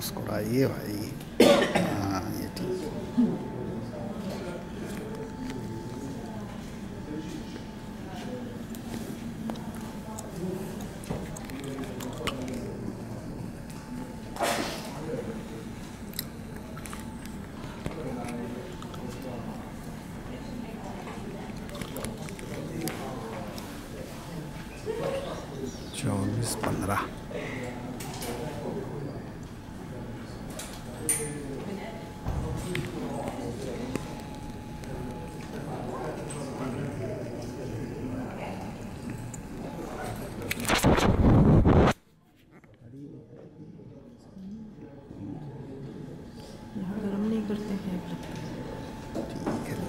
मुस्कुराइए भाई। हाँ ये ठीक है। चौबीस 15 यहाँ गर्म नहीं करते हैं। ठीक है।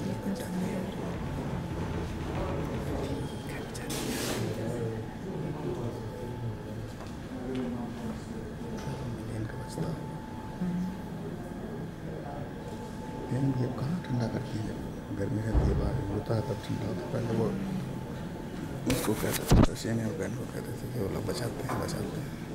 फैन भी अब कहाँ ठंडा करती है, गर्मी रहती है बाहर होता है तब ठंडा होता है। पहले वो उसको कहते थे, रशियन एयरप्लेन को कहते थे कि वो लोग बचाते हैं।